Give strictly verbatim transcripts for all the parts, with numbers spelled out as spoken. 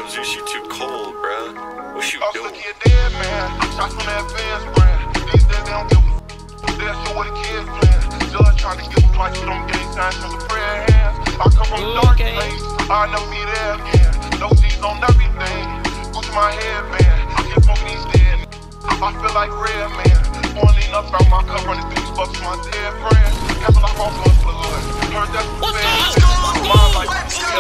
Zeus, you too cold, bruh. What you I'll doing? stick you dead, man. Shots from that Vans brand. These days they don't give a f. They'll show what the kids playing. Judge trying to give a flight to them gang signs from the prayer hands. I come from a dark Okay. place. I'll never be there again. No G's on everything. Gucci my headband. Keep smoking these dead. I feel like red man. Boiling up out my cup, running through these bucks with my dead friends. Castle like all guns for the hood. Heard that's the fans. My life,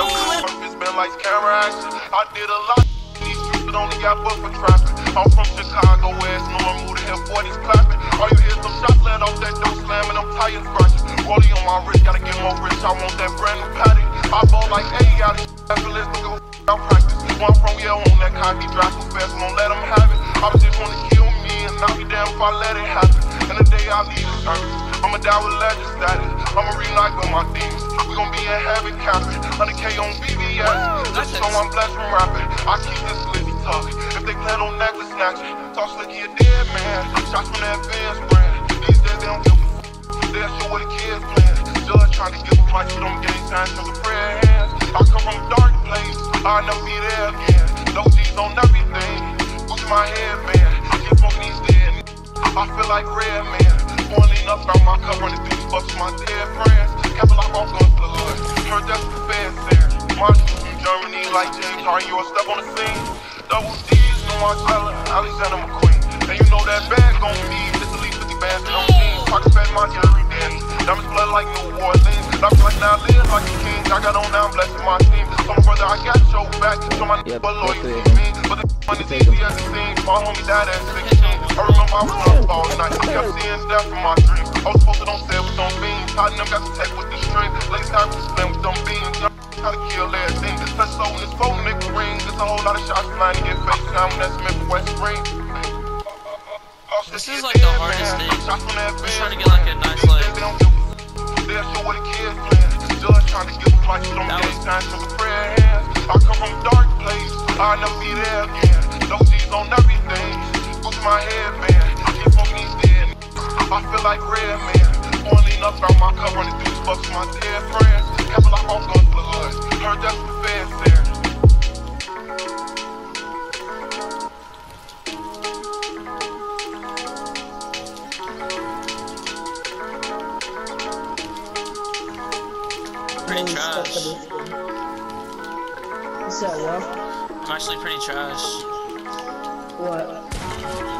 it's been like camera action. I did a lot. These streets but only got booked for traffic. I'm from Chicago, where it's normal to hear forties clapping. All you hear some shots let off that door slamming, I'm tires scratching. Rolling on my wrist, gotta get more rich, I want that brand new patty. I ball like A, out of effortless, nigga, I'll practice. Where I'm from, yeah, on that cocky, drive too fast, won't let them have it. I was just wanna kill me, and I'll be damn if I let it happen. And the day I leave this earth, I'ma die with legend status. I'ma reunite with my demons. We gon' be in heaven capping. one hundred K on B B S. This song I'm blessed from rapping. I keep this Lizzy talking. If they plan on necklace snatching, talk slicky a dead man. Shots from that Vans brand. These days they don't give a f. They'll show what the kids playing. Judge trying to give a flight to them gang signs from the prayer hands. I come from a dark place. I'll never be there again. No G's on everything. Gucci my headband. Keep smoking these dead. I feel like red man. Boiling up out my cup, running through these bucks with my dead friends. Castle like all guns for the hood. Heard that's the fans there. Marshall from Germany, like James Harden, you a step on the scene. Double D's, no Marcella, Alexander McQueen. And you know that bag gon' be just at least fifty bands in them jeans. Pockets fat, my every day. Diamonds blood like New Orleans. I feel like now I live like a king. I got on now, I'm blessing my team. So my brother, I got your back. So my Yep, but loyal that's to it. me. But the money's easy as it seems. My homie died at sixteen. I remember I was up all night. Kept seeing death from my dreams. I was supposed to don't say it with them beans. I them got to take with the string. Late time to spend with them beans. How to kill everything. This touch soul in this phone, nigga ring. There's a whole lot of shots flying to get face time when that's Smith West Spring. This is like the hardest thing. I'm trying to get like a nice like. They'll show what the kids playing. Judge trying to give a flight to them gang signs from the prayer hands. I come from a dark place. I'll never be there again. No G's on everything. Gucci my headband. Keep smoking these dead. I feel like red man. Boiling up out my cup, running through these bucks with my dead friends. Castle like all guns for the hood. Heard that's the fans there. Pretty trash. What's up, yo? I'm actually pretty trash. What?